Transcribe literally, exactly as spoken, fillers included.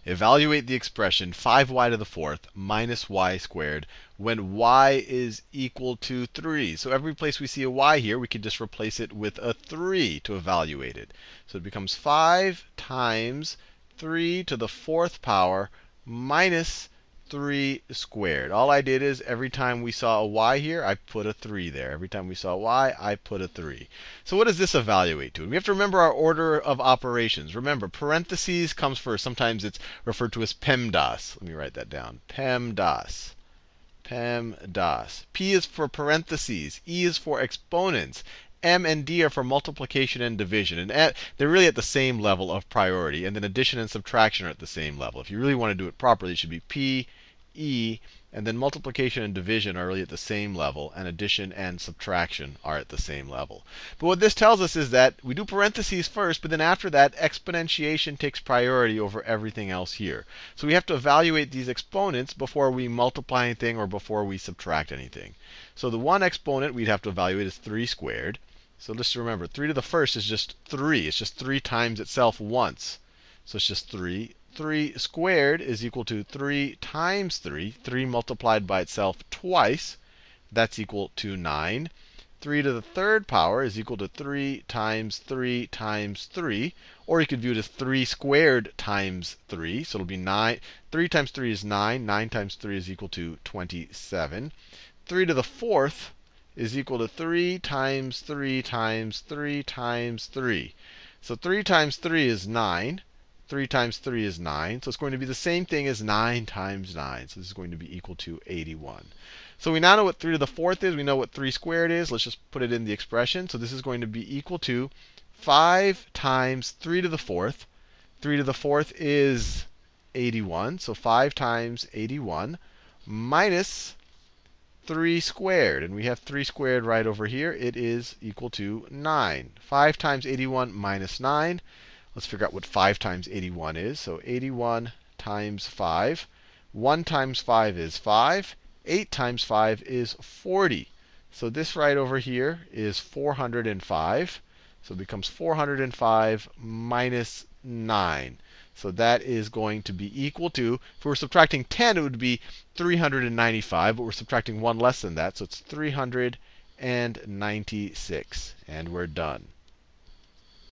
Evaluate the expression five y to the fourth minus y squared when y is equal to three. So every place we see a y here, we could just replace it with a three to evaluate it. So it becomes five times three to the fourth power minus three squared. All I did is every time we saw a y here, I put a three there. Every time we saw a y, I put a three. So what does this evaluate to? We have to remember our order of operations. Remember, parentheses comes first. Sometimes it's referred to as PEMDAS. Let me write that down. PEMDAS. PEMDAS. P is for parentheses. E is for exponents. M and D are for multiplication and division. And at, they're really at the same level of priority. And then addition and subtraction are at the same level. If you really want to do it properly, it should be P, E, and then multiplication and division are really at the same level, and addition and subtraction are at the same level. But what this tells us is that we do parentheses first, but then after that, exponentiation takes priority over everything else here. So we have to evaluate these exponents before we multiply anything or before we subtract anything. So the one exponent we'd have to evaluate is three squared. So just remember, three to the first is just three. It's just three times itself once. So it's just three. three squared is equal to three times three. three multiplied by itself twice. That's equal to nine. three to the third power is equal to three times three times three. Or you could view it as three squared times three. So it'll be nine. three times three is nine. nine times three is equal to twenty-seven. three to the fourth is equal to three times three times three times three. So three times three is nine. three times three is nine. So it's going to be the same thing as nine times nine. So this is going to be equal to eighty-one. So we now know what three to the fourth is. We know what three squared is. Let's just put it in the expression. So this is going to be equal to five times three to the fourth. three to the fourth is eighty-one. So five times eighty-one minus three squared. And we have three squared right over here. It is equal to nine. five times eighty-one minus nine. Let's figure out what five times eighty-one is. So eighty-one times five. one times five is five. eight times five is forty. So this right over here is four hundred five. So it becomes four hundred five minus nine. So that is going to be equal to, if we were subtracting ten, it would be three hundred ninety-five. But we're subtracting one less than that. So it's three hundred ninety-six. And we're done.